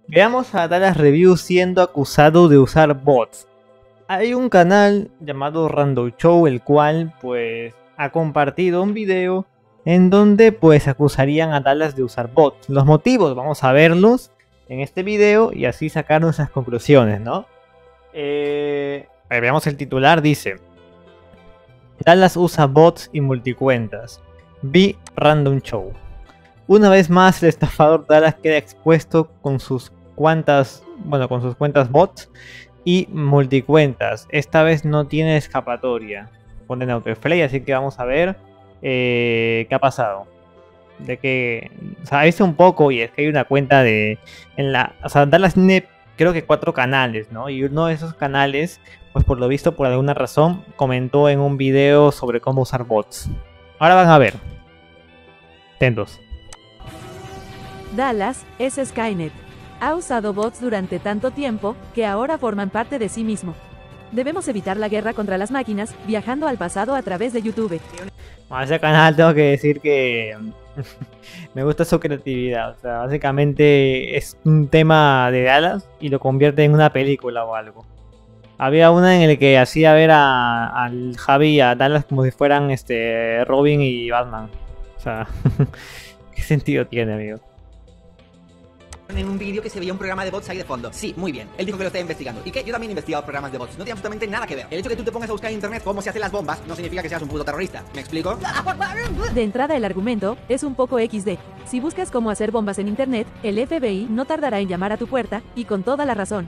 Veamos a Dallas Review siendo acusado de usar bots. Hay un canal llamado Random Show, el cual pues ha compartido un video en donde pues acusarían a Dallas de usar bots. Los motivos vamos a verlos en este video y así sacar nuestras conclusiones, ¿no? Veamos el titular, dice: Dallas usa bots y multicuentas. Vi Random Show. Una vez más el estafador Dallas queda expuesto con sus cuentas bots y multicuentas. Esta vez no tiene escapatoria. Ponen autoplay, así que vamos a ver qué ha pasado. De que, o sea, hice un poco y es que hay una cuenta Dallas tiene creo que 4 canales, ¿no? Y uno de esos canales, pues por lo visto, por alguna razón, comentó en un video sobre cómo usar bots. Ahora van a ver. Atentos. Dallas es Skynet. Ha usado bots durante tanto tiempo que ahora forman parte de sí mismo. Debemos evitar la guerra contra las máquinas viajando al pasado a través de YouTube. A ese canal tengo que decir que me gusta su creatividad. O sea, básicamente es un tema de Dallas y lo convierte en una película o algo. Había una en el que hacía ver al Javi y a Dallas como si fueran Robin y Batman. O sea, ¿qué sentido tiene, amigo? En un vídeo que se veía un programa de bots ahí de fondo. Sí, muy bien. Él dijo que lo estaba investigando. ¿Y qué? Yo también he investigado programas de bots. No tiene absolutamente nada que ver. El hecho de que tú te pongas a buscar en internet cómo se hacen las bombas no significa que seas un puto terrorista. ¿Me explico? De entrada, el argumento es un poco XD. Si buscas cómo hacer bombas en internet, el FBI no tardará en llamar a tu puerta, y con toda la razón.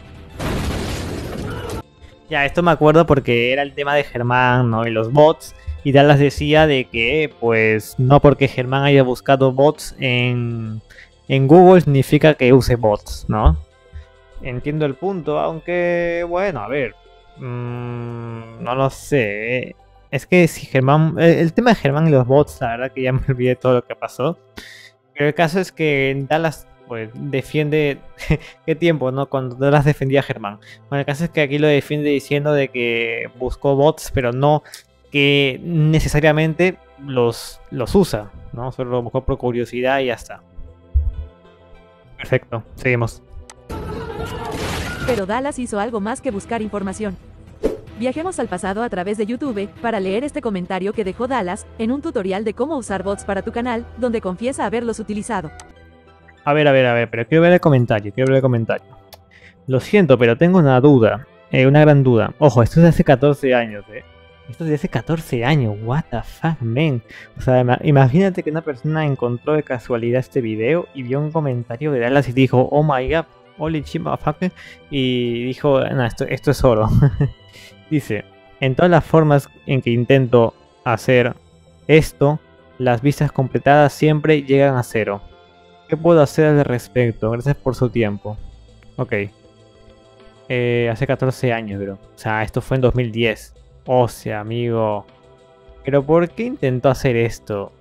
Ya, esto me acuerdo porque era el tema de Germán, ¿no? Y los bots. Y Dallas decía de que, pues, no porque Germán haya buscado bots en Google significa que use bots, ¿no? Entiendo el punto, aunque, bueno, a ver. No lo sé. Es que si Germán... El tema de Germán y los bots, la verdad que ya me olvidé todo lo que pasó. Pero el caso es que Dallas, pues, defiende... ¿Qué tiempo, no? Cuando Dallas defendía a Germán. Bueno, el caso es que aquí lo defiende diciendo de que buscó bots, pero no que necesariamente los usa, ¿no? Solo lo buscó por curiosidad y ya está. Perfecto, seguimos. Pero Dallas hizo algo más que buscar información. Viajemos al pasado a través de YouTube para leer este comentario que dejó Dallas en un tutorial de cómo usar bots para tu canal, donde confiesa haberlos utilizado. A ver, pero quiero ver el comentario, Lo siento, pero tengo una duda, una gran duda. Ojo, esto es de hace 14 años, Esto es de hace 14 años, what the fuck, man. O sea, imagínate que una persona encontró de casualidad este video y vio un comentario de Dallas y dijo, oh my god, holy shit, motherfucker. Y dijo, no, esto es oro. Dice, en todas las formas en que intento hacer esto, las vistas completadas siempre llegan a 0. ¿Qué puedo hacer al respecto? Gracias por su tiempo. Ok. Hace 14 años, bro. O sea, esto fue en 2010. O sea, amigo. Pero ¿por qué intentó hacer esto?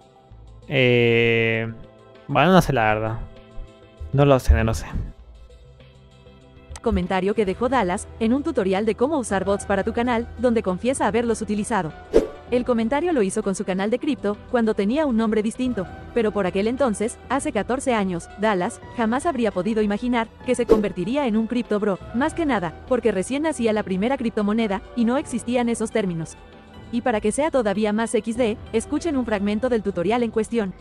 Bueno, no sé la verdad. No lo sé. Comentario que dejó Dallas en un tutorial de cómo usar bots para tu canal, donde confiesa haberlos utilizado. El comentario lo hizo con su canal de cripto, cuando tenía un nombre distinto, pero por aquel entonces, hace 14 años, Dallas jamás habría podido imaginar que se convertiría en un cripto bro, más que nada, porque recién nacía la primera criptomoneda, y no existían esos términos. Y para que sea todavía más XD, escuchen un fragmento del tutorial en cuestión.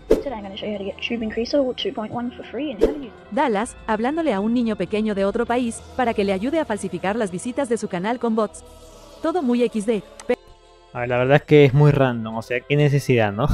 Dallas, hablándole a un niño pequeño de otro país, para que le ayude a falsificar las visitas de su canal con bots. Todo muy XD. A ver, la verdad es que es muy random, o sea, qué necesidad, ¿no?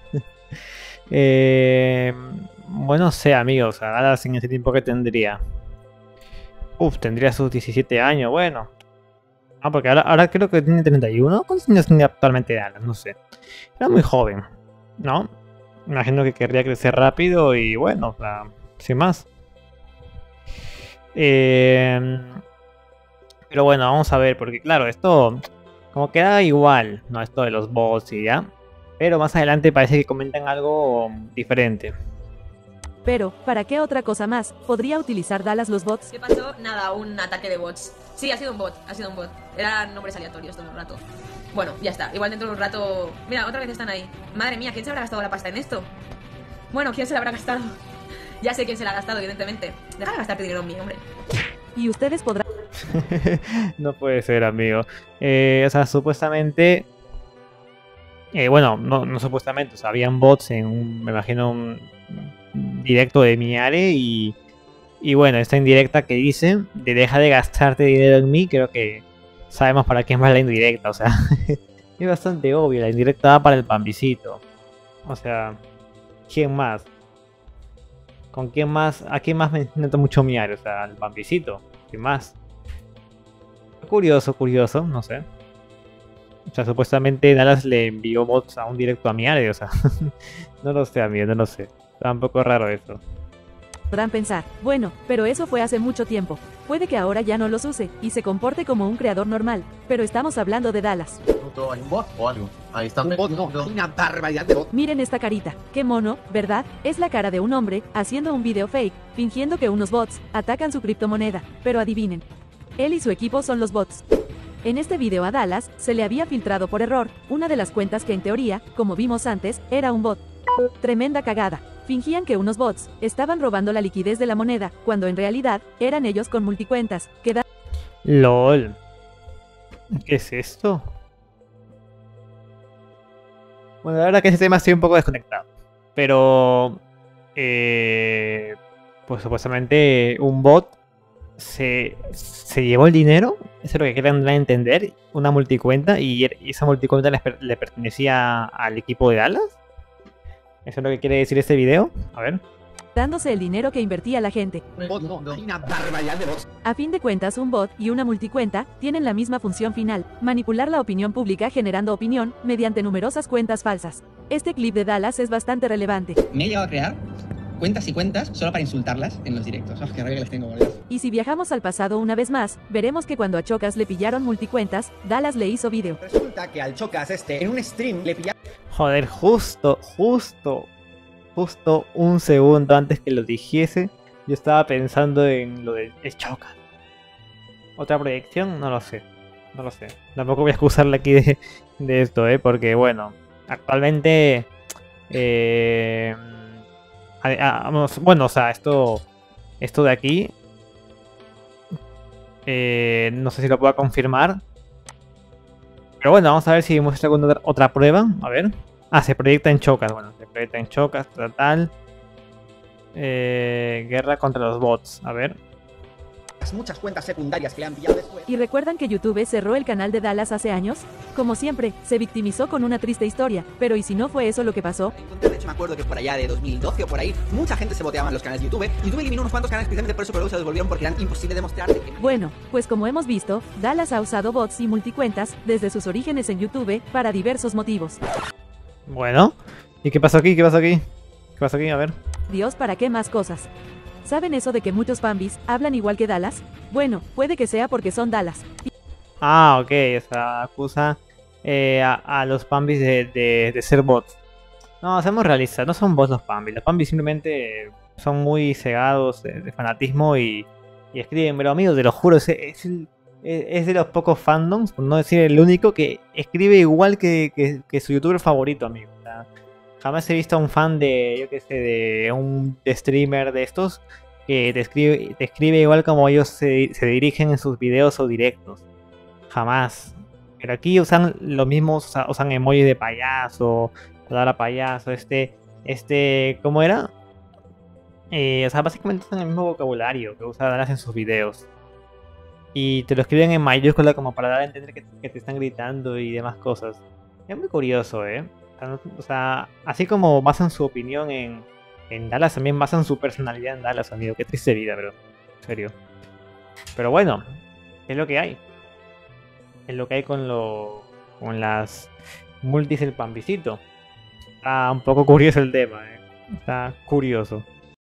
Bueno, no sé, amigos, ahora en ese tiempo que tendría. Tendría sus 17 años, bueno. Ah, porque ahora creo que tiene 31. ¿Cuántos años tiene actualmente Dallas? No sé. Era muy joven, ¿no? Imagino que querría crecer rápido y bueno, o sea, sin más. Pero bueno, vamos a ver, porque claro, esto... Como queda igual, ¿no? Esto de los bots y ya. Pero más adelante parece que comentan algo diferente. Pero, ¿para qué otra cosa más podría utilizar Dallas los bots? ¿Qué pasó? Nada, un ataque de bots. Sí, ha sido un bot. Eran nombres aleatorios todo el rato. Bueno, ya está. Igual dentro de un rato... Mira, otra vez están ahí. Madre mía, ¿quién se habrá gastado la pasta en esto? Bueno, ¿quién se la habrá gastado? Ya sé quién se la ha gastado, evidentemente. Deja de gastarte dinero en mí, hombre. Y ustedes podrán No puede ser, amigo. O sea, supuestamente... bueno, no supuestamente, o sea, habían bots en me imagino, un directo de Miare y bueno, esta indirecta que dice de deja de gastarte dinero en mí, creo que sabemos para quién va la indirecta, o sea, es bastante obvio, la indirecta va para el Pambisito. O sea, ¿quién más? ¿Con quién más? ¿A quién más me nota mucho Miare? O sea, al Pambisito, ¿quién más? Curioso, no sé. O sea, supuestamente Dallas le envió bots a un directo a Miare, o sea, no lo sé, amigo, no lo sé. Está un poco raro eso. pensar, bueno, pero eso fue hace mucho tiempo. Puede que ahora ya no los use y se comporte como un creador normal, pero estamos hablando de Dallas. ¿Hay un bot o algo? Ahí está. Un bot, no, una barbaridad de bot. Miren esta carita, qué mono, ¿verdad? Es la cara de un hombre haciendo un video fake, fingiendo que unos bots atacan su criptomoneda, pero adivinen. Él y su equipo son los bots. En este video a Dallas se le había filtrado por error una de las cuentas que en teoría, como vimos antes, era un bot. Tremenda cagada. Fingían que unos bots estaban robando la liquidez de la moneda, cuando en realidad eran ellos con multicuentas. LOL. ¿Qué es esto? Bueno, la verdad que ese tema estoy un poco desconectado. Pero... pues supuestamente un bot se llevó el dinero. Eso es lo que quieren dar a entender. Una multicuenta y esa multicuenta le pertenecía al equipo de Dallas. ¿Eso es lo que quiere decir este video? A ver. Dándose el dinero que invertía la gente. Un bot, no, una barbaridad de bots. A fin de cuentas, un bot y una multicuenta tienen la misma función final, manipular la opinión pública generando opinión mediante numerosas cuentas falsas. Este clip de Dallas es bastante relevante. Me he llegado a crear cuentas y cuentas solo para insultarlas en los directos. ¡Oh, qué rabia que les tengo, boludo! Y si viajamos al pasado una vez más, veremos que cuando a Chocas le pillaron multicuentas, Dallas le hizo video. Resulta que al Chocas en un stream le pillaron... Joder, justo un segundo antes que lo dijese, yo estaba pensando en lo de Choca. ¿Otra proyección? No lo sé. Tampoco voy a excusarle aquí de esto, porque bueno, actualmente... bueno, o sea, esto de aquí... no sé si lo puedo confirmar. Pero bueno, vamos a ver si muestra alguna otra prueba. A ver. Ah, se proyecta en Chocas. Bueno, se proyecta en Chocas, total. Guerra contra los bots. A ver. muchas cuentas secundarias que le han pillado después. ¿Y recuerdan que YouTube cerró el canal de Dallas hace años? Como siempre, se victimizó con una triste historia, pero ¿y si no fue eso lo que pasó? De hecho me acuerdo que por allá de 2012 o por ahí, mucha gente se boteaba en los canales de YouTube. YouTube eliminó unos cuantos canales precisamente por eso, pero luego se los devolvieron porque eran imposibles de mostrarse. Bueno, pues como hemos visto, Dallas ha usado bots y multicuentas desde sus orígenes en YouTube para diversos motivos. Bueno, ¿y qué pasó aquí? ¿Qué pasó aquí? ¿Qué pasó aquí? A ver. Dios, ¿para qué más cosas? ¿Saben eso de que muchos Pambis hablan igual que Dallas? Bueno, puede que sea porque son Dallas. Ah, ok, o sea, acusa a los Pambis de ser bots. No, seamos realistas, no son bots los Pambis. Los Pambis simplemente son muy cegados de fanatismo y escriben, pero amigos, te lo juro, es de los pocos fandoms, por no decir el único, que escribe igual que su youtuber favorito, amigo. O sea, jamás he visto a un fan de, yo qué sé, de un streamer de estos que te escribe igual como ellos se dirigen en sus videos o directos. Jamás. Pero aquí usan lo mismo, usan emojis de payaso, palabra payaso, ¿cómo era? O sea, básicamente usan el mismo vocabulario que usa Dallas en sus videos. Y te lo escriben en mayúscula como para dar a entender que te están gritando y demás cosas. Es muy curioso, ¿eh? O sea, así como basan su opinión en Dallas, también basan su personalidad en Dallas, amigo. Qué triste vida, bro. En serio. Pero bueno, es lo que hay. Es lo que hay con las multis del Pambisito. Está un poco curioso el tema, ¿eh? Está curioso.